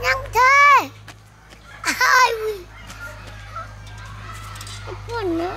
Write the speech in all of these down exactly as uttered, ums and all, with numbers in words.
Nặng thế. Ai ui. Cái con nữa.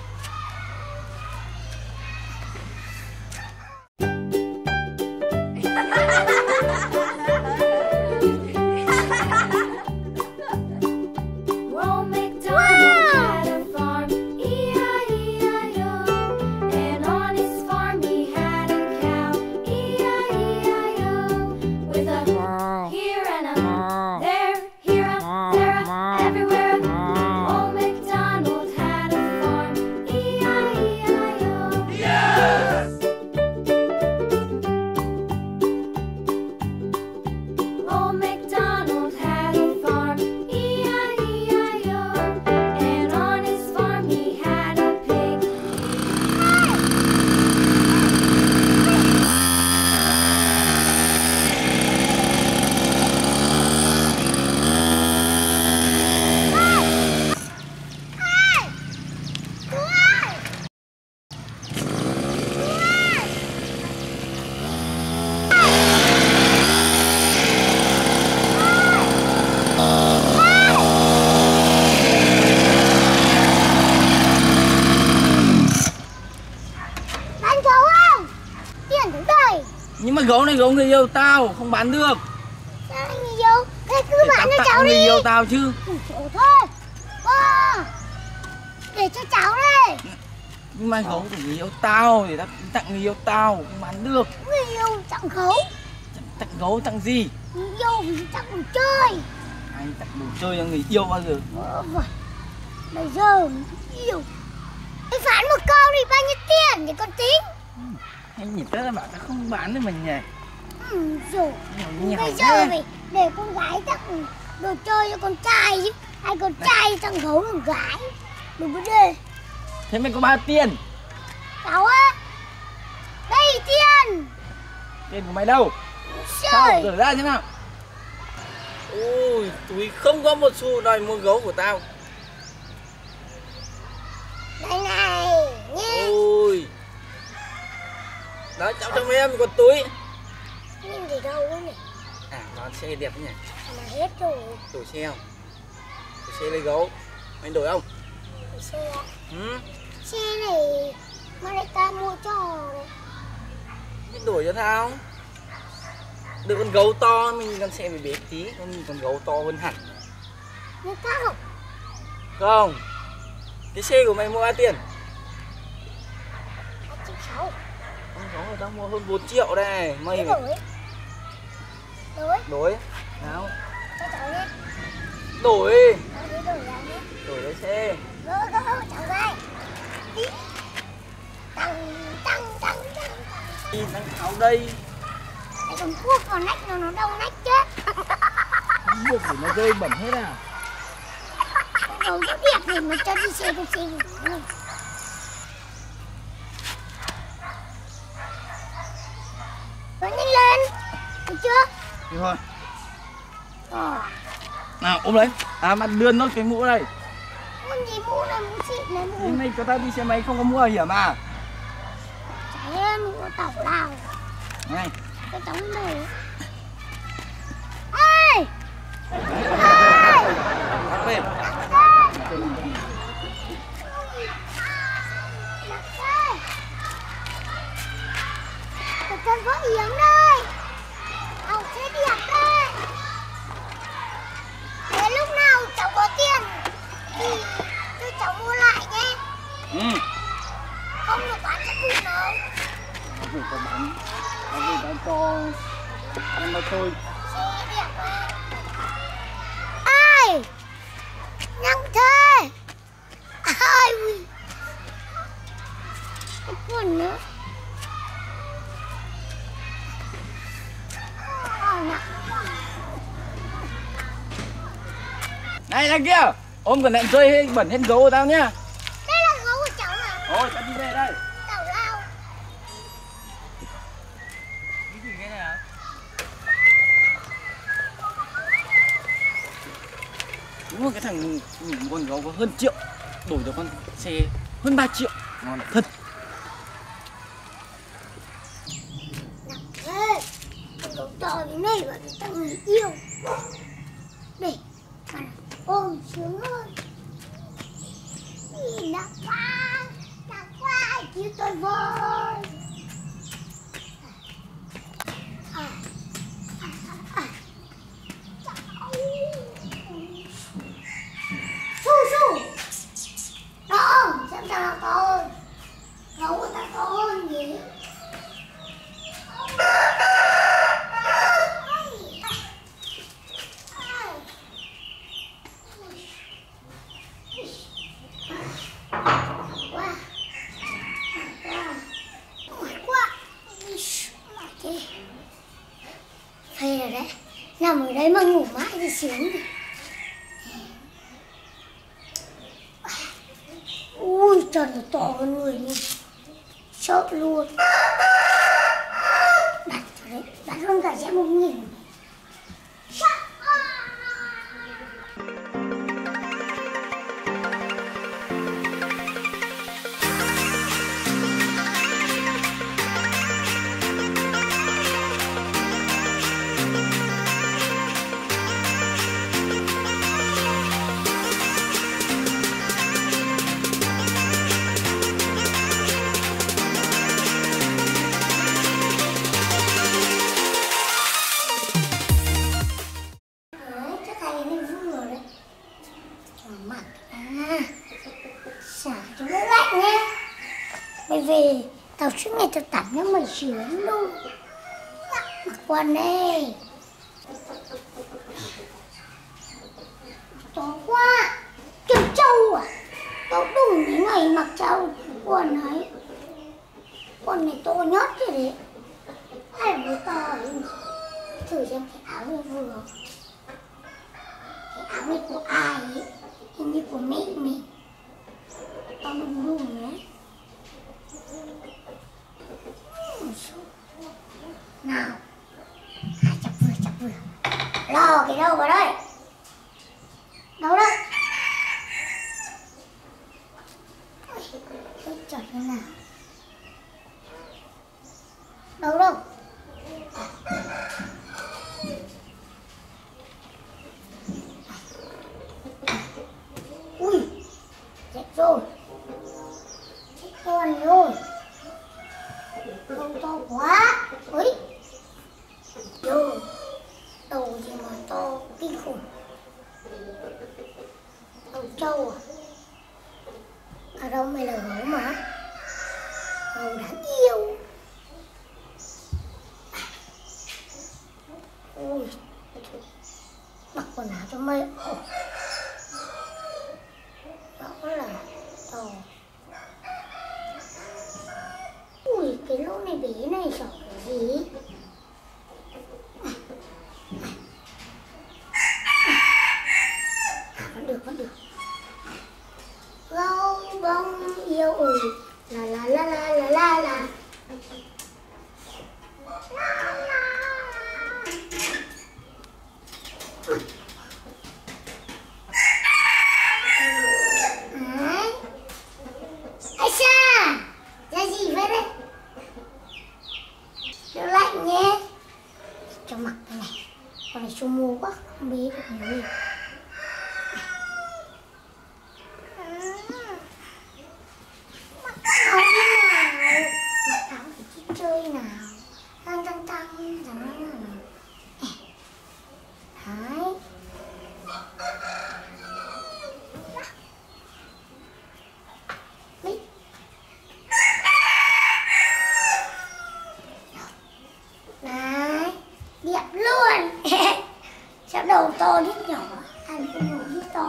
Nhưng mà gấu này gấu người yêu tao, không bán được. Sao anh người yêu? Thế cứ để bán cho cháu cháu đi. đi. Người yêu tao chứ. Ủa, thôi thôi. À, để cho cháu đây. Nhưng mà gấu của người yêu tao, để tao tặng người yêu tao, không bán được. Người yêu tặng gấu. Tặng gấu tặng gì? Người yêu thì tặng đồ chơi. Ai tặng đồ chơi cho người yêu bao giờ? Ờ, bây giờ người yêu. Anh phán một câu thì bao nhiêu tiền để con tính. Anh nhìn tới là bảo tao không bán được mình nhỉ? Ừ, rồi. Nhiều Bây thế. giờ phải để con gái tặng đồ chơi cho con trai chứ. Hay con trai tặng gấu con gái. Đừng có đề. Thế mày có bao tiền? Cháu á. Đây tiền. Tiền của mày đâu? Sao? Rửa ra thế nào? Ôi, túi không có một xu đòi mua gấu của tao. Đây này. Nhé. Ôi. Đó, cháu cho mấy em một con túi. Nhưng thì đâu đó này. À, nó xe đẹp nhỉ? Mà hết rồi. Đổi xe không? Đổi xe lấy gấu. Mày đổi không? Đổi xe. Ừ? Xe này mà lại ta mua cho đấy. Mày đổi cho tao. Được con gấu to, mình nhìn con xe phải bé tí. Con nhìn con gấu to hơn hẳn. Nhưng ta không. Không. Cái xe của mày mua bao tiền? hai triệu sáu. Con gấu người ta mua hơn bốn triệu đây. Mày Đổi. phải... Đổi. Đổi. Nào. Cho cháu nhé. Đổi. Cháu đi đổi ra nhé. Đổi lấy xe. Gỡ gỡ cháu đây. Tăng tăng tăng tăng. Đi đang tháo đây. Cái con cuốc vào nách nó nó đau nách chết. Buộc để nó rơi bẩn hết à? Rồi có đẹp thì mà cho đi xe con xe đi. Rồi nhanh lên. Được chưa? Được thôi. Ờ. Nào ôm lấy. À mà đưa nốt cái mũ đây. Con gì mũ này mũ xịn này mũ. Hôm nay cho tao đi xe máy không có mũ bảo hiểm à? Chả mũ tàu lao. Này. Cái tống này. Ê! Ê! Bắt về. Cái chân có yếm đây. Ông sẽ đẹp đây. Thế lúc nào cháu có tiền thì tôi cháu mua lại nhé. Ừ. Không được bán cho cụ đâu. Không phải có bán. Không phải bán cho em mà thôi. Xe đẹp quá. Ai? Nặng thế. Ai ui. Cái con nữa. Này đằng kia, ôm còn lợn rơi hay bẩn hết gấu của tao nhá. Đây là gấu của cháu à? Thôi, tao đi về đây. Tào lao. Cái gì cái này hả? Đúng rồi, cái thằng một con gấu có hơn triệu, đổi được con xe hơn ba triệu, ngon thật. Nặng thế, con gấu to như này mà tao người yêu. Nằm ở đấy mà ngủ mãi thì sướng. Ui trời, nó to hơn người đi, sợ luôn. Đặt cho đấy, đặt luôn cả sẽ một nghìn. Mày về tao suốt ngày tao tắm cho mày sướng luôn. Mặc quần đi. To quá. Trâu trâu à. Tao đủ mấy ngày mặc trâu quần ấy. Quần này to nhất thế đấy. Hay là to ấy. Thử xem cái áo này vừa. Cái áo này của ai ấy. Hình như của mẹ mình. Tao đùng đùng nhé. Nào, à, chặt vừa chặt vừa. Lò cái đâu vào đây? Đâu đâu? Ôi trời ơi nào. Đâu đâu? Ui, chết rồi. Chết con rồi. Đầu to quá. Ui. Vô. Đầu gì mà to kinh khủng. Đầu trâu à. Ở đâu mày là gấu mà. Gấu đáng yêu. Ui. Mặc quần áo cho mày. Rõ là to. Ui, cái lỗ này bé này sợ cái gì? À, vẫn được, vẫn được. Gấu bông yêu ơi, la la la la la la la. Cho mặc cái này, con này xô mô quá, không biết được nhiều gì. Mặc áo thế nào? Mặc áo phải đi chơi nào? Tăng tăng tăng, tăng tăng tăng. Đấy. Đấy. Đấy. Đẹp luôn. Sao đầu to đít nhỏ, ăn cái đầu đít to.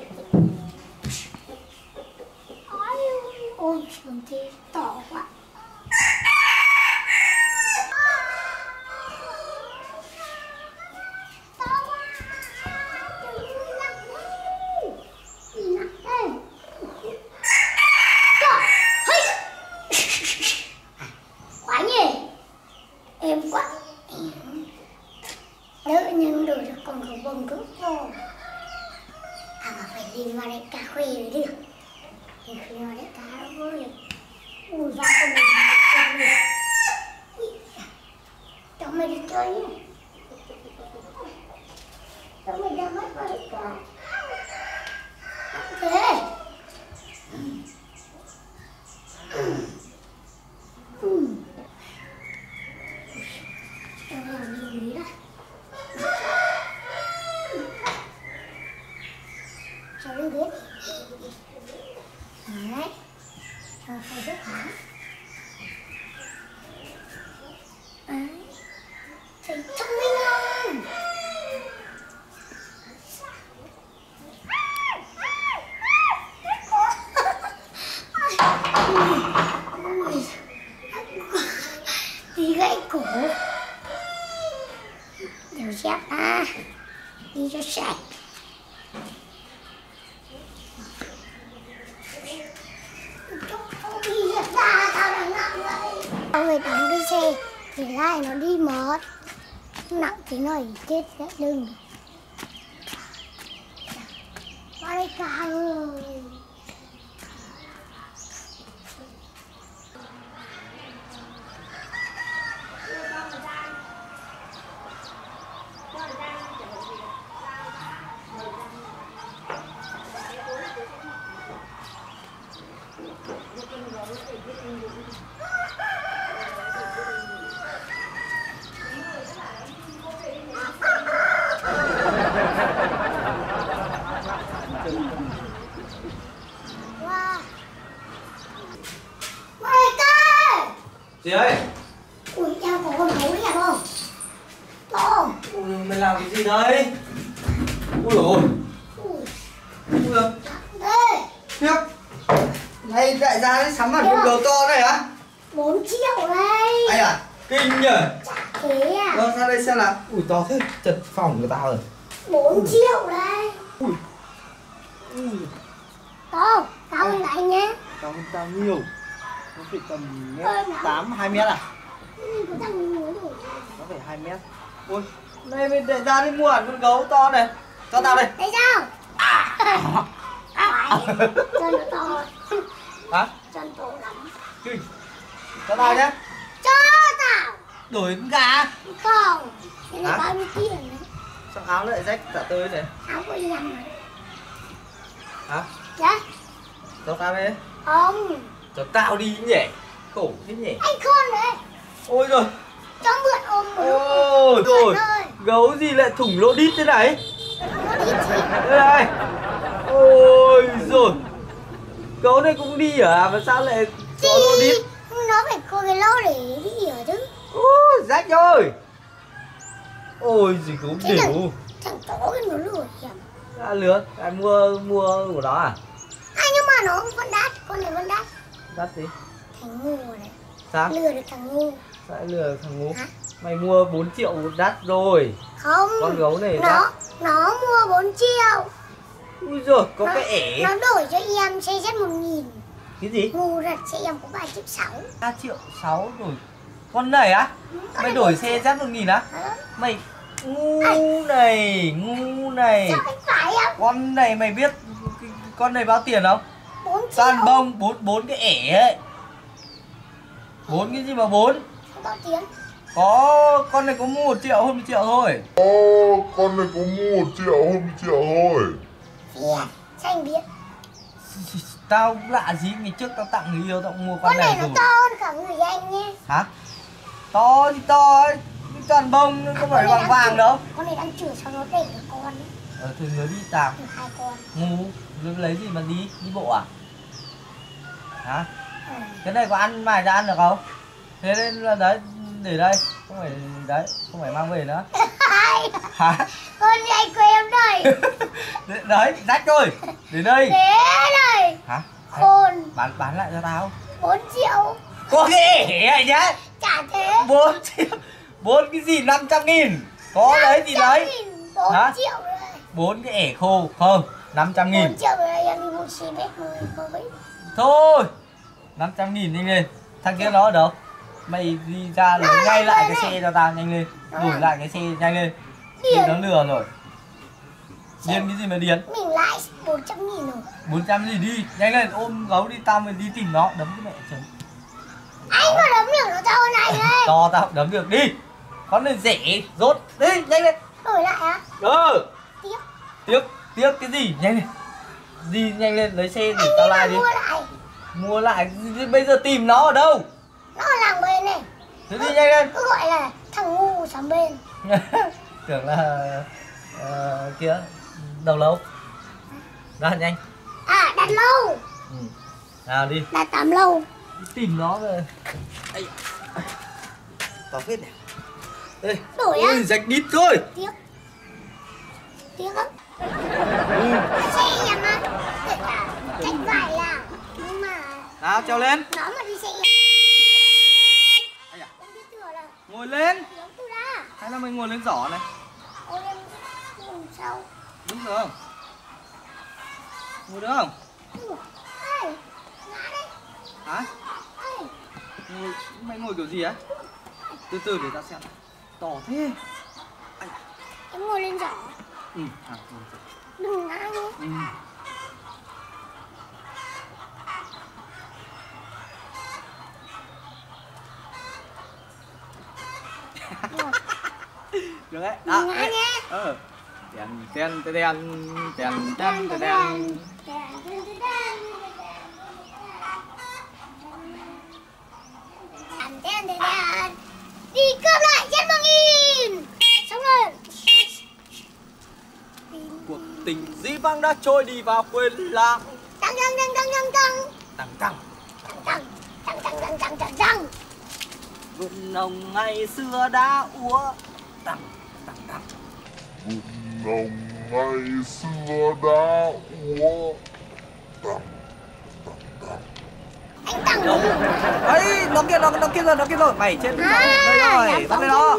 Ôi trường thế to quá. To quá. Đừng nặng đâu. Gì nặng đây? Trời, hey. Quá nhỉ. Êm quá. Đỡ nhưng đồ cho con gấu bông cỡ to. À mà phải lên vào đây cà khuê mới được. Lên vào đây cá thôi. Ui ra con này con này. Cháu mày đi chơi nhé. Cháu mày đang mất vào đây cá. Thế. Ừ. Cháu làm lưu ý đây. Cháu lên ghế. Đấy. Cháu phải rất hả? Đấy. Thấy thông minh không? đi cho sạch. Đi ra tao đang nặng vậy. Tao người đóng cái xe thì lại nó đi mất. Nặng thế này chết đấy đừng. Qua đây cả ơi. Gì ơi? Ui, em có con gấu đẹp không? To. Ui, mày làm cái gì đấy? Ui dồi ôi. Ui. Ui dồi. Đây. Khiếp. Này đại gia đấy sắm hẳn con gấu to này á? bốn triệu đây. Ai à? Kinh nhỉ? Chả thế à? Vâng, ra đây xem nào. Ui to thế, chật phòng của tao rồi. bốn triệu đây. Ui. Ui. To, cao hơn anh nhé. Cao hơn tao nhiều. Nó phải tầm mét Ơi, nào. tám, hai mét à? Ừ, có thằng mới rồi. Nó phải hai mét. Ui, đây mình để ra đi mua hẳn con gấu to này. Cho tao đây. Thấy sao? À. À. Chân nó to. Hả? Chân to lắm. Kinh. Cho tao nhé. Cho tao. Đổi con gà. Không. Cái này Hả? bao nhiêu tiền đấy? Sao áo lại rách tạ tơi này? Áo của em này. Hả? Dạ? Cho tao đi. Không. Cho tao đi nhỉ. Khổ thế nhỉ. Anh con đấy. Ôi rồi. Cho mượn ôm một lúc. Ôi rồi. Ơi. Gấu gì lại thủng lỗ đít thế này? Nó đi chị. Đây này. Ôi rồi. Gấu này cũng đi à? Mà sao lại có lỗ đít? Nó phải có cái lỗ để đi ở chứ. Ôi rách rồi. Ôi gì gấu Thế đều. thằng, thằng chó cái nó lừa hiểm. Đã lứa. Anh mua mua của nó à? À nhưng mà nó vẫn đắt. Con này vẫn đắt. Đắt gì? Thằng ngu này. Sao? Lừa được thằng ngu. Sao lại lừa thằng ngu? Hả? Mày mua bốn triệu đắt rồi. Không. Con gấu này nó đắt. nó mua bốn triệu. Ui giời, có nó, cái ẻ. nó đổi cho em xe Z một nghìn. Cái gì? Ngu thật, xe em có ba triệu sáu. ba triệu sáu rồi. Con này á? Con Mày này đổi bốn xe Z một nghìn á? Hả? Mày ngu này, ngu này. Sao anh phải em? Con này mày biết con này bao tiền không? bốn triệu. Toàn bông, bốn bốn cái ẻ ấy. Bốn cái gì mà bốn? Bao tiền? Có, con này có mua một triệu hơn một triệu thôi. Ô, con này có mua một triệu hơn một triệu thôi. Dạ, sao anh biết? Tao lạ gì, ngày trước tao tặng người yêu tao cũng mua con, Con này này nó rồi. to hơn cả người anh nhé. Hả? To thì to ấy. Toàn bông, À, không con phải này vàng đang vàng chửi- đâu. Con này đang chửi sao nó đẻ được con ấy. Ờ, thì người đi tạm. Được hai con. Ngu, rồi lấy gì mà đi, đi bộ à? Hả? Ừ. Cái này có ăn mày ra ăn được không? Thế nên là đấy, để đây, không phải đấy, không phải mang về nữa. Hả? Con này anh của em đây. Đấy, rách rồi, để đây. Thế này. Hả? Khôn. Bán bán lại cho tao. bốn triệu. Có cái ẻ này nhá. Chả thế. bốn triệu. bốn cái gì năm trăm nghìn. Có đấy thì lấy. bốn Hả? triệu rồi. bốn cái ẻ khô, không, năm trăm nghìn. bốn triệu rồi em đi mua xe bét rồi với. Thôi, năm trăm nghìn nhanh lên. Thằng kia nó ở đâu? Mày đi ra lấy Nó ngay là lại người cái này. xe cho tao nhanh lên. Nó Đổi là- lại cái xe nhanh lên. Điên. Thì nó lừa rồi. Điên cái gì mà điên? Mình lại bốn trăm nghìn rồi. bốn trăm gì đi, nhanh lên ôm gấu đi, tao mới đi tìm nó, đấm cái mẹ chừng. Anh mà đấm được nó to hơn này đấy. To tao đấm được đi. Con này rẻ, rốt, đi, nhanh lên. Đổi lại á? Ừ. Tiếp. Tiếc, tiếc cái gì, nhanh lên. Đi nhanh lên lấy xe để Anh tao đi mà lại đi. mua lại. Mua lại, bây giờ tìm nó ở đâu? Nó ở làng bên này. Thế đi nhanh lên. Cứ gọi là thằng ngu sắm bên. Tưởng là uh, kia đầu lâu. Ra nhanh. À đặt lâu. Ừ. Nào đi. Đặt tắm lâu. Đi tìm nó rồi. Ây. To phết này. Đây. Đổi á? Ôi, rạch đít thôi. Tiếc. Tiếc á? Ừ. Xe em á. Kể cả cách vải là. Nhưng mà Nào trèo lên. nó mà đi xe em. Ây da. Em biết thừa là Ngồi lên. tiếng từ ra. Hay là mình ngồi lên giỏ này. Ôi em. em sau. Đúng rồi không? Ngồi được không? Ê, ngã đấy. Hả? Ê, Ngồi, mày ngồi kiểu gì á? Từ từ để ta xem. Tỏ thế. em ngồi lên giỏ. Ừ, à, ừ. Đừng ngã nhé. Ừ. Được đấy. Đừng ngã nhé. Ờ. Đèn đèn đèn đèn đèn đèn đèn đèn. Đèn đèn đèn. Đi cướp lại chết một nghìn. Xong rồi. Cuộc tình dĩ vãng đã trôi đi vào quên lãng. Tăng tăng tăng tăng tăng tăng. Tăng tăng. Tăng tăng tăng tăng tăng tăng tăng. Vườn nồng ngày xưa đã úa. Tăng tăng tăng. Vườn nồng ngày xưa đã úa. Tăng tăng tăng. Anh tăng. Đâu? Ấy, nó kia nó nó kia rồi, nó kia rồi. Mày chết À, đây rồi, bắt đây đó.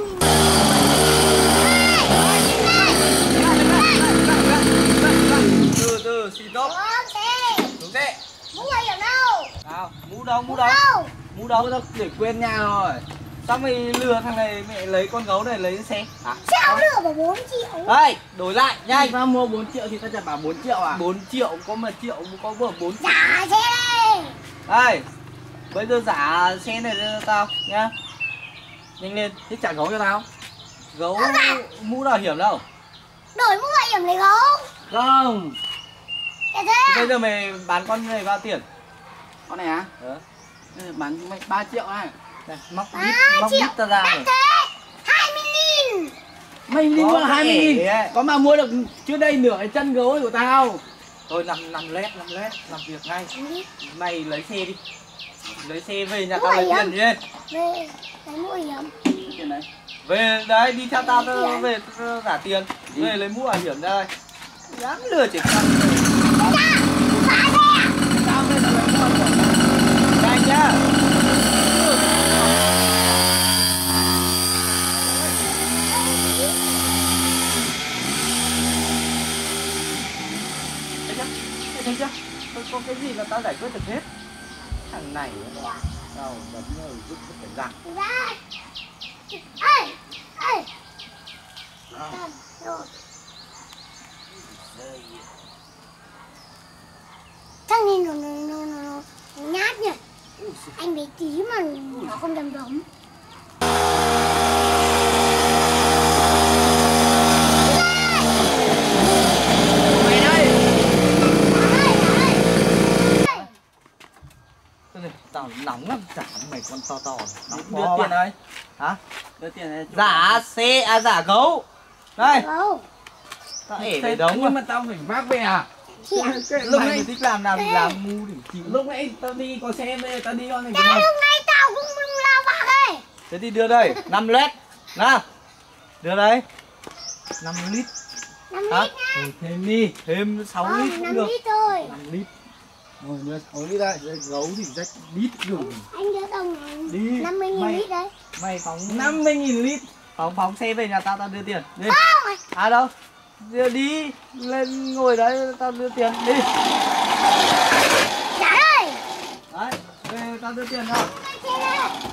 Từ từ, xì tốc. Ok. Đúng thế. Mũ bảo hiểm đâu? Nào, mũ đâu, mũ đâu? Đâu? Mũ đâu? Mũ để quên nhà rồi. Sao mày lừa thằng này, mẹ lấy con gấu này lấy xe? À? Sao lừa bảo bốn triệu? Đây, đổi lại nhanh. Tao mua bốn triệu thì tao chả bảo bốn triệu à? bốn triệu, có một triệu, có vừa bốn triệu. Trả xe đây. Đây, bây giờ giả xe này cho tao nhá. Nhanh lên, thế trả gấu cho tao. Gấu mũ bảo hiểm đâu? Đổi mũ bảo hiểm lấy gấu. Không. Thế thế à? Bây giờ mày bán con này bao tiền? Con này á? Ờ. Ừ, bán mày ba triệu này. Đây, móc ba bít, móc triệu. bít ta ra Đắt này. thế. hai mươi nghìn. Mày đi Có mua hai mươi nghìn. thể ấy. Có mà mua được chưa đây nửa cái chân gấu của tao. Thôi nằm nằm lét, nằm lét, làm việc ngay. Mày lấy xe đi. Lấy xe về nhà Mũ tao lấy bảo tiền hiểm. đi. Về lấy mũ bảo hiểm. Tiền đấy. Về đấy, đi theo tao tao Tiền. về tao trả tiền. Về lấy mũ bảo hiểm ra đây. Dám lừa trẻ con. Ra. Phá xe. Tao bây giờ lấy mua của Nhanh nhá. Thấy chưa? Thấy chưa? Tôi có cái gì là tao giải quyết được hết. Thằng này á, tao đấm nó giúp hết cái răng. Ra. Ê. Ê. Rồi. Thằng này nó, nó, nó, nó, nó nhát nhỉ. Anh bé tí mà nó không dám đấm. Mày đây. Đây, đây. Đây. Thôi này, tao nóng lắm, trả mày con to to. Nóng Đưa bò tiền mà. đây. Hả? Đưa tiền này. Giả xe, à giả gấu. Đây, Đâu? tao ể Thế- về đống nhưng mà. mà tao phải vác về à? Chị ạ. Cái- Lúc lúc này nãy mày thích làm nào thì làm, ngu thì chịu. lúc nãy tao đi có xe bây giờ tao đi con này Cái lúc này tao cũng đừng lao bạc ấy. Thế thì đưa đây, năm lít. Nào. Đưa đây. năm lít. năm Hả? lít nha. Ừ, thêm đi, thêm sáu Vâng, lít cũng năm được. lít thôi. năm lít. Rồi đưa sáu lít đây. Đây, gấu thì rách lít rồi. Anh đưa đồng Đi. năm mươi nghìn Mày- lít đấy. Mày phóng năm mươi nghìn lít. phóng phóng xe về nhà tao, tao đưa tiền. Đi. Không. À đâu? Đưa đi, lên ngồi đấy tao đưa tiền đi. Trả đây. Đấy, về tao đưa tiền cho. Trên đây.